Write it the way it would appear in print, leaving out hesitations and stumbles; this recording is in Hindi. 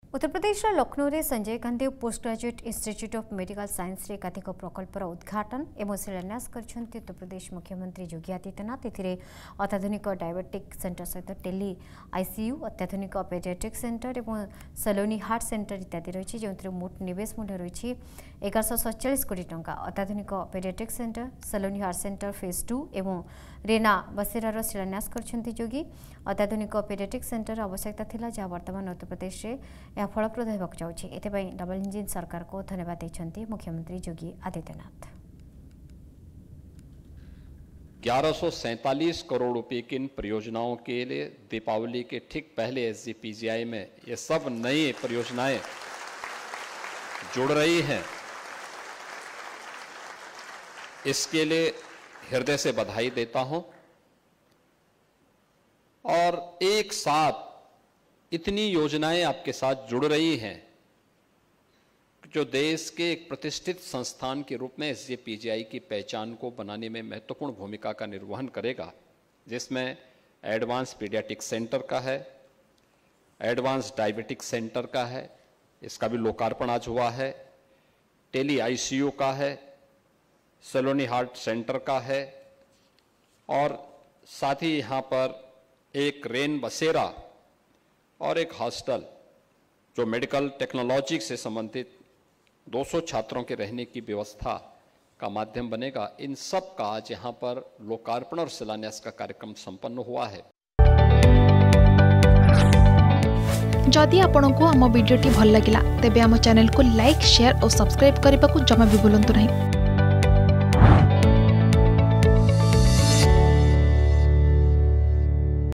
उत्तर प्रदेश लखनऊ में Sanjay Gandhi post graduate institute of medical science एकाधिक प्रकल्पर उद्घाटन एवं शिलान्यास कर उत्तर प्रदेश मुख्यमंत्री योगी आदित्यनाथ। अत्याधुनिक डायबेटिक सेंटर सहित टेली आईसीयू, अत्याधुनिक पेडियाट्रिक सेंटर और सलोनी हार्ट सेंटर इत्यादि रही जो मोट निवेश मूल्य रही 1147 कोटी टंका। अत्याधुनिक paediatric centre, Saloni heart centre phase 2 और रेना बसेरार शिलान्यास कर योगी। अत्याधुनिक पेडियाट्रिक सेंटर आवश्यकता थिला जहाँ वर्तमान उत्तर प्रदेश में यह फलप्रद होगा जाऊँगी। एथिपाई डबल इंजिन सरकार को धन्यवाद देते मुख्यमंत्री योगी आदित्यनाथ। 1147 करोड़ रुपए की इन परियोजनाओं के लिए दीपावली के ठीक पहले एसजीपीजीआई में ये सब नई परियोजनाएं जुड़ रही हैं। इसके लिए हृदय से बधाई देता हूं और एक साथ इतनी योजनाएं आपके साथ जुड़ रही हैं जो देश के एक प्रतिष्ठित संस्थान के रूप में एसजीपीजीआई की पहचान को बनाने में महत्वपूर्ण भूमिका का निर्वहन करेगा, जिसमें एडवांस पीडियाट्रिक सेंटर का है, एडवांस डायबिटिक सेंटर का है, इसका भी लोकार्पण आज हुआ है, टेली आईसीयू का है, सलोनी हार्ट सेंटर का है और साथ ही यहाँ पर एक रेन बसेरा और एक हॉस्टल जो मेडिकल टेक्नोलॉजी से संबंधित 200 छात्रों के रहने की व्यवस्था का माध्यम बनेगा। इन सब का आज यहाँ पर लोकार्पण और शिलान्यास का कार्यक्रम संपन्न हुआ है। जदि आपंक आम भिडी भल लगा तेब आम चैनल को लाइक, शेयर और सब्सक्राइब करने को जमा भी भूलु नहीं।